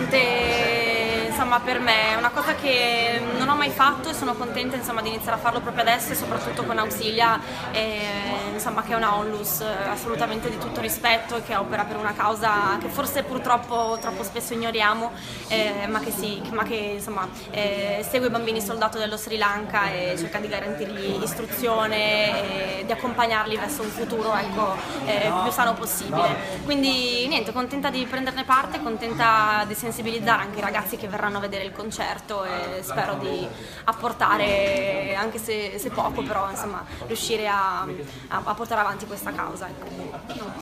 importante, insomma, per me, è una cosa che non ho mai fatto e sono contenta, insomma, di iniziare a farlo proprio adesso, e soprattutto con Auxilia, insomma, che è una onlus assolutamente di tutto rispetto e che opera per una causa che forse purtroppo troppo spesso ignoriamo, ma che insomma, segue i bambini soldato dello Sri Lanka e cerca di garantirgli istruzione e di accompagnarli verso un futuro, ecco, più sano possibile. Quindi niente, contenta di prenderne parte, contenta di sensibilizzare anche i ragazzi che verranno a vedere il concerto e spero di apportare, anche se poco, però insomma, riuscire a portare avanti questa causa, ecco.